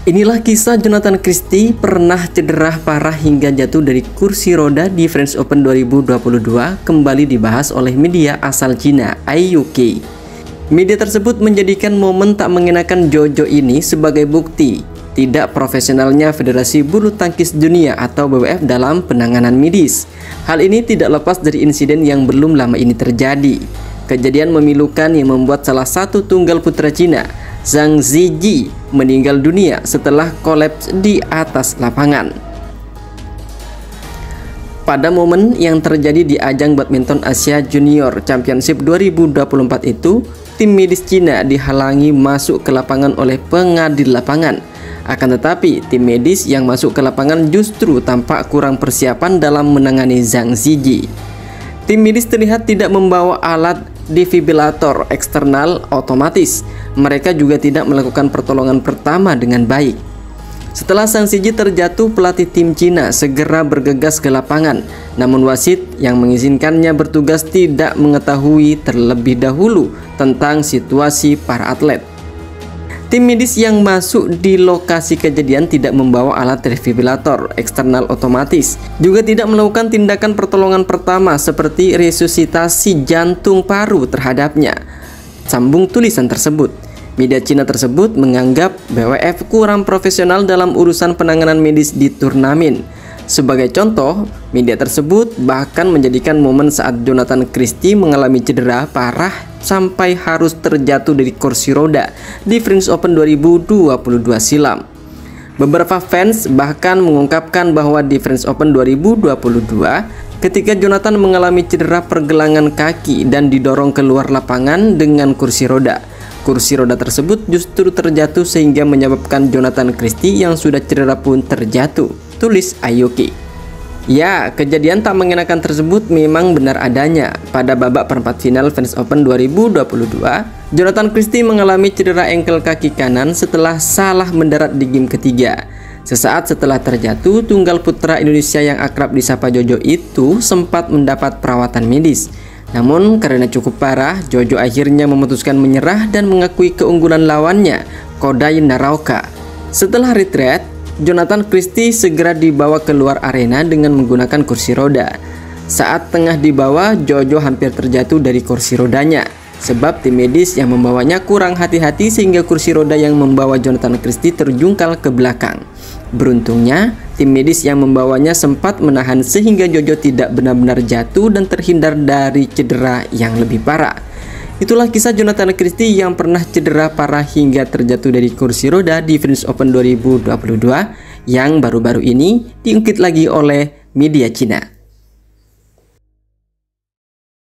Inilah kisah Jonathan Christie pernah cedera parah hingga jatuh dari kursi roda di French Open 2022 kembali dibahas oleh media asal Cina, IUK. Media tersebut menjadikan momen tak mengenakan Jojo ini sebagai bukti tidak profesionalnya Federasi Bulu Tangkis Dunia atau BWF dalam penanganan medis. Hal ini tidak lepas dari insiden yang belum lama ini terjadi. Kejadian memilukan yang membuat salah satu tunggal putra Cina, Zhang Zijie, meninggal dunia setelah kolaps di atas lapangan. Pada momen yang terjadi di ajang badminton Asia Junior Championship 2024 itu, tim medis Cina dihalangi masuk ke lapangan oleh pengadil lapangan. Akan tetapi, tim medis yang masuk ke lapangan justru tampak kurang persiapan dalam menangani Zhang Zijie. Tim medis terlihat tidak membawa alat defibrilator eksternal otomatis. Mereka juga tidak melakukan pertolongan pertama dengan baik. Setelah Zhang Zijie terjatuh, pelatih tim Cina segera bergegas ke lapangan. Namun wasit yang mengizinkannya bertugas tidak mengetahui terlebih dahulu tentang situasi para atlet. Tim medis yang masuk di lokasi kejadian tidak membawa alat defibrilator eksternal otomatis, juga tidak melakukan tindakan pertolongan pertama seperti resusitasi jantung paru terhadapnya. Sambung tulisan tersebut. Media Cina tersebut menganggap BWF kurang profesional dalam urusan penanganan medis di turnamen. Sebagai contoh, media tersebut bahkan menjadikan momen saat Jonathan Christie mengalami cedera parah sampai harus terjatuh dari kursi roda di French Open 2022 silam. Beberapa fans bahkan mengungkapkan bahwa di French Open 2022, ketika Jonathan mengalami cedera pergelangan kaki dan didorong keluar lapangan dengan kursi roda tersebut justru terjatuh sehingga menyebabkan Jonathan Christie yang sudah cedera pun terjatuh, tulis IUK. Ya, kejadian tak mengenakan tersebut memang benar adanya. Pada babak perempat final French Open 2022, Jonathan Christie mengalami cedera engkel kaki kanan setelah salah mendarat di game ketiga. Sesaat setelah terjatuh, tunggal putra Indonesia yang akrab disapa Jojo itu sempat mendapat perawatan medis. Namun karena cukup parah, Jojo akhirnya memutuskan menyerah dan mengakui keunggulan lawannya, Kodai Naraoka. Setelah retreat, Jonathan Christie segera dibawa keluar arena dengan menggunakan kursi roda. Saat tengah dibawa, Jojo hampir terjatuh dari kursi rodanya, sebab tim medis yang membawanya kurang hati-hati sehingga kursi roda yang membawa Jonathan Christie terjungkal ke belakang. Beruntungnya, tim medis yang membawanya sempat menahan sehingga Jojo tidak benar-benar jatuh dan terhindar dari cedera yang lebih parah. Itulah kisah Jonathan Christie yang pernah cedera parah hingga terjatuh dari kursi roda di French Open 2022 yang baru-baru ini diungkit lagi oleh media Cina.